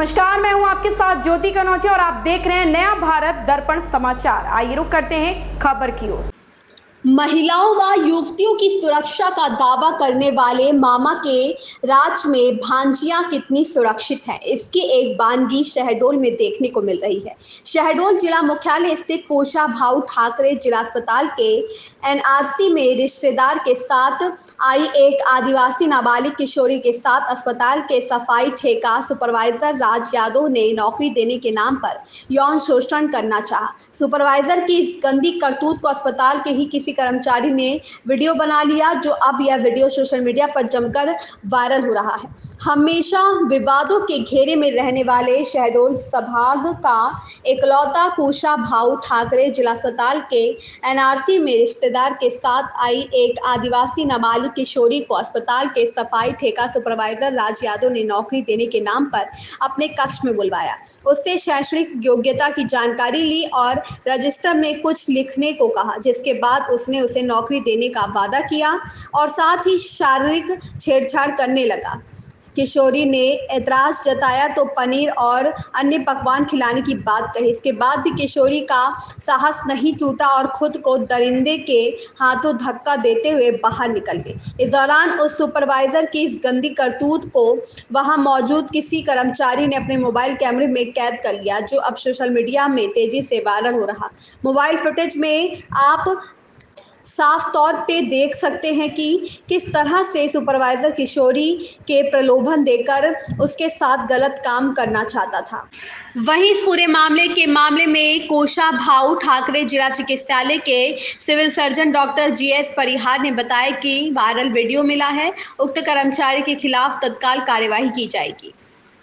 नमस्कार, मैं हूं आपके साथ ज्योति कनौजे और आप देख रहे हैं नया भारत दर्पण समाचार। आइए रुक करते हैं खबर की ओर। महिलाओं व युवतियों की सुरक्षा का दावा करने वाले मामा के राज में भांजियां कितनी सुरक्षित हैं, इसकी एक बानगी शहडोल में देखने को मिल रही है। शहडोल जिला मुख्यालय स्थित कुशाभाऊ ठाकरे जिला अस्पताल के एनआरसी में रिश्तेदार के साथ आई एक आदिवासी नाबालिग किशोरी के साथ अस्पताल के सफाई ठेका सुपरवाइजर राज यादव ने नौकरी देने के नाम पर यौन शोषण करना चाहा। सुपरवाइजर की इस गंदी करतूत को अस्पताल के ही किसी कर्मचारी ने वीडियो बना लिया, जो अब यह वीडियो सोशल मीडिया पर जमकर वायरल हो रहा है। हमेशा विवादों के घेरे में रहने वाले शहडोल संभाग का इकलौता कुशाभाऊ ठाकरे जिला अस्पताल के एनआरसी में रिश्तेदार के साथ आई एक आदिवासी नाबालिग किशोरी को अस्पताल के सफाई ठेका सुपरवाइजर राज यादव ने नौकरी देने के नाम पर अपने कक्ष में बुलवाया। उससे शैक्षणिक योग्यता की जानकारी ली और रजिस्टर में कुछ लिखने को कहा, जिसके बाद उसने उसे नौकरी देने का वादा किया और साथ ही शारीरिक छेड़छाड़ करने लगा। किशोरी ने ऐतराज जताया तो पनीर और अन्य पकवान खिलाने की बात कही। इसके बाद भी किशोरी का साहस नहीं टूटा और खुद को दरिंदे के हाथों धक्का देते हुए बाहर निकल गई। इस दौरान उस सुपरवाइजर की इस गंदी करतूत को वहां मौजूद किसी कर्मचारी ने अपने मोबाइल कैमरे में कैद कर लिया, जो अब सोशल मीडिया में तेजी से वायरल हो रहा। मोबाइल फुटेज में आप साफ तौर पे देख सकते हैं कि किस तरह से सुपरवाइजर किशोरी के प्रलोभन देकर उसके साथ गलत काम करना चाहता था। वहीं इस पूरे मामले में कुशाभाऊ ठाकरे जिला चिकित्सालय के civil surgeon doctor GS Parihar ने बताया कि वायरल वीडियो मिला है, उक्त कर्मचारी के खिलाफ तत्काल कार्यवाही की जाएगी।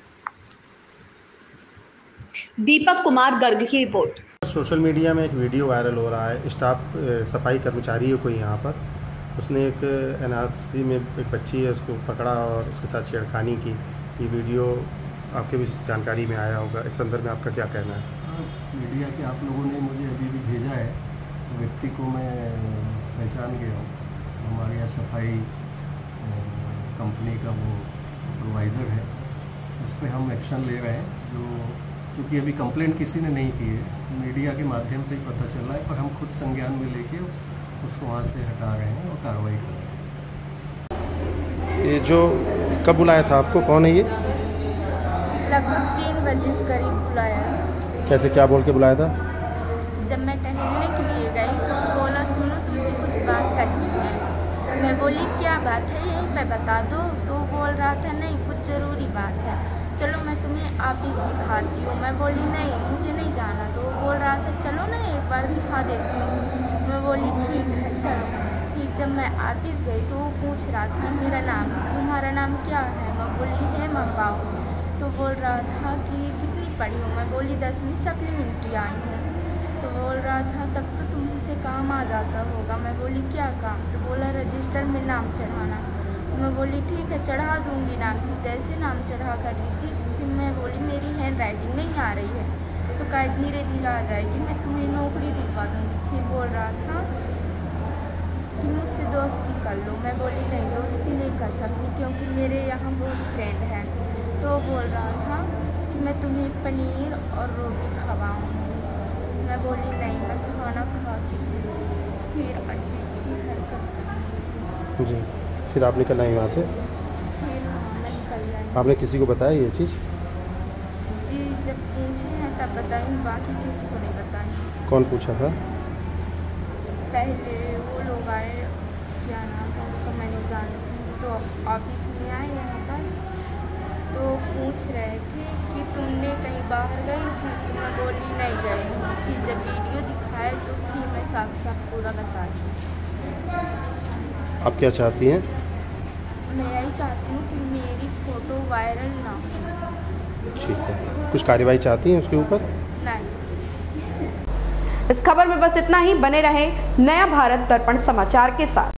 दीपक कुमार गर्ग की रिपोर्ट। सोशल मीडिया में एक वीडियो वायरल हो रहा है। स्टाफ सफाई कर्मचारी है कोई यहाँ पर, उसने एक एनआरसी में एक बच्ची है उसको पकड़ा और उसके साथ छेड़खानी की। ये वीडियो आपके भी जानकारी में आया होगा, इस संदर्भ में आपका क्या कहना है? मीडिया के आप लोगों ने मुझे अभी भी भेजा है, व्यक्ति को मैं पहचान गया हूँ। हमारे यहाँ सफाई कंपनी का वो सुपरवाइज़र है, उस पर हम एक्शन ले रहे हैं। क्योंकि अभी कंप्लेंट किसी ने नहीं की है, मीडिया के माध्यम से ही पता चल रहा है, पर हम खुद संज्ञान में लेके उसको वहाँ से हटा रहे हैं और कार्रवाई कर रहे हैं। ये जो कब बुलाया था आपको, कौन है ये? लगभग 3 बजे करीब बुलाया। कैसे, क्या बोल के बुलाया था? जब मैं टहलने के लिए गई तो बोला सुनो तुमसे कुछ बात करनी है। मैं बोली क्या बात है, यहीं पे बता दो। तो बोल रहा था नहीं कुछ ज़रूरी बात है, चलो मैं तुम्हें ऑफिस दिखाती हूँ। मैं बोली नहीं मुझे नहीं जाना। तो वो बोल रहा था चलो ना एक बार दिखा देती हूँ। मैं बोली ठीक है चलो। फिर जब मैं ऑफिस गई तो वो पूछ रहा था मेरा नाम, तुम्हारा नाम क्या है? मैं बोली है मम्बाऊ। तो बोल रहा था कि कितनी पढ़ी हो? मैं बोली 10वीं सप्लीमेंट्री आई हूँ। तो बोल रहा था तब तो तुमसे काम आ जाता होगा। मैं बोली क्या काम? तो बोला रजिस्टर में नाम चढ़ाना। मैं बोली ठीक है चढ़ा दूँगी नाम। फिर जैसे नाम चढ़ा कर रही थी, फिर मैं बोली मेरी हैंड राइटिंग नहीं आ रही है। तो कहा धीरे धीरे आ जाएगी, मैं तुम्हें नौकरी दिलवा दूँगी। फिर बोल रहा था कि मुझसे दोस्ती कर लो। मैं बोली नहीं दोस्ती नहीं कर सकती क्योंकि मेरे यहाँ बहुत फ्रेंड हैं। तो बोल रहा था कि मैं तुम्हें पनीर और रोटी खवाऊँगी। मैं बोली नहीं मैं खाना खा चुकी हूँ। फिर अजीब सी हरकत जी। फिर आप निकल आई वहाँ से? फिर मैं निकल आई। आपने किसी को बताया ये चीज़? जी जब पूछे हैं तब बताई, बाकी किसी को नहीं बताई। कौन पूछा था? पहले वो लोग आए, क्या नाम था उनका मैं नहीं जानती। तो ऑफिस में आए यहाँ पर तो पूछ रहे थे कि तुमने कहीं बाहर गई थी? तो मैं बोली नहीं गई हूँ। फिर जब वीडियो दिखाए तो फिर मैं साफ साफ पूरा बता दी। आप क्या चाहती हैं? मैं यही चाहती हूँ कि मेरी फ़ोटो वायरल ना हो। ठीक है, कुछ कार्रवाई चाहती हैं उसके ऊपर? नहीं। इस खबर में बस इतना ही। बने रहे नया भारत दर्पण समाचार के साथ।